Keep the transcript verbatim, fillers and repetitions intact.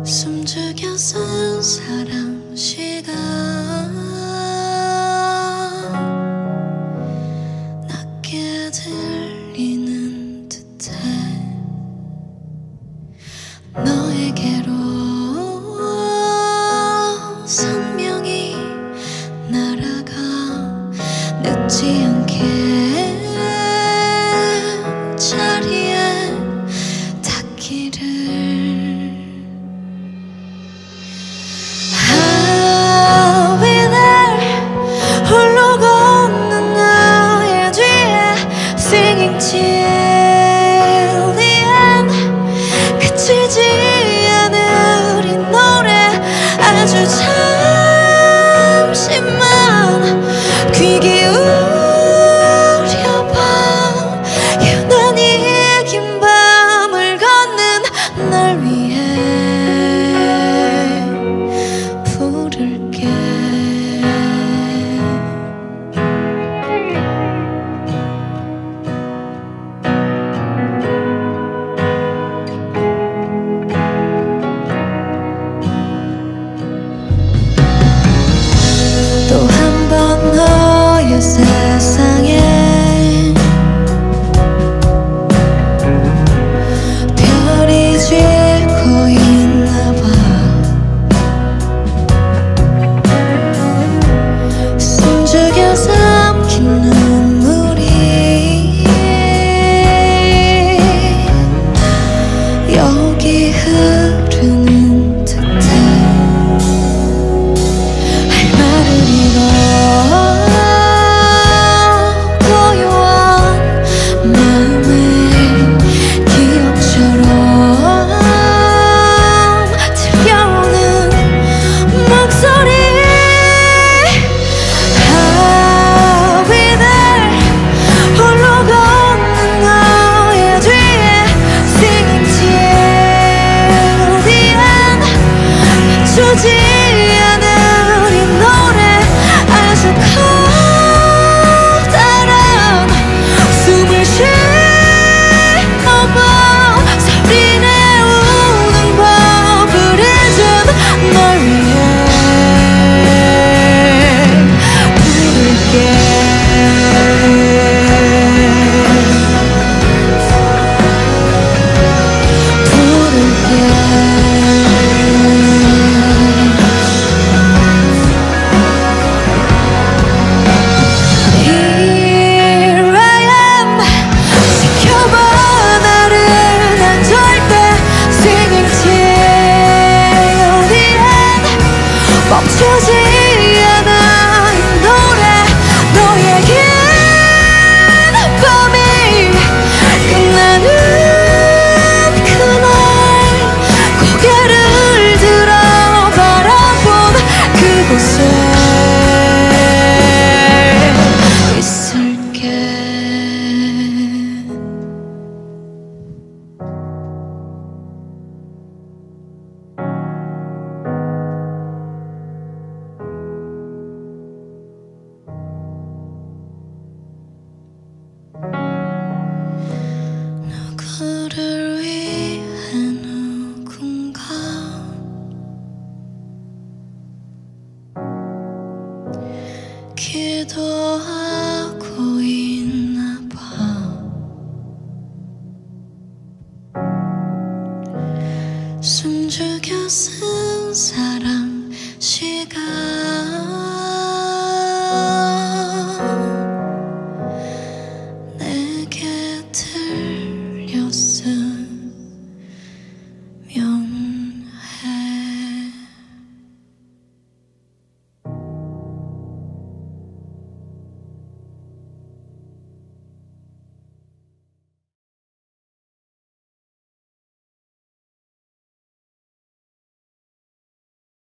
숨죽여 쓴 사랑 시간 낮게 들리는 듯해 너에게로 선명히 날아가 늦지 않게 자리에 닿기를 홀로 걷는 나의 뒤에 Singing till the end 그치지 않은 우리 노래 아주 잠시만 귀 기울여봐 유난히 긴 밤을 걷는 날 위해 부를게 너의 세상에 별이 지고 있나봐 숨죽여 삼킨 눈물이 여기 흐르는 듯해 할 말을 잃어 주지 않은 우리 노래 아주 커다란 숨을 쉬어봐 소리 내우는 법을 잊은 널 위해 부를게 부를게 멈추지 않아 이 노래 너의 긴 밤이 끝나는 그날 고개를 들어 바라본 그곳에 있을게 누구를 위해 누군가 기도하고 있나 봐 숨죽여 쓴 사랑 시간